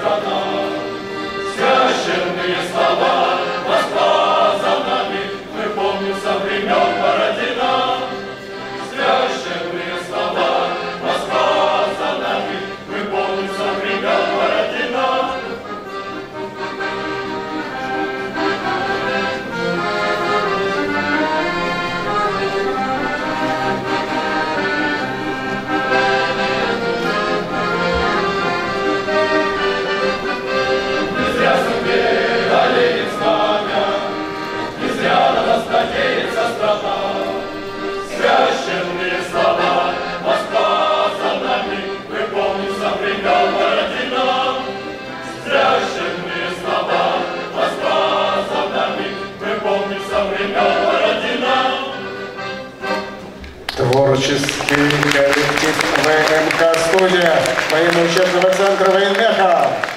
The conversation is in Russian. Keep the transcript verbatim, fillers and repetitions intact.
страна. Священные слова, Москва за нами, мы помним со времен Бородина. Священные слова, Москва за нами, мы помним со времен Бородина. Надеется страна. Священные слова, Москва за нами, мы помним со времен Бородина. Священные слова, Москва за нами, мы помним со времен Бородина. Творческий коллектив ВМК «Студия» военно-учебного центра военмеха.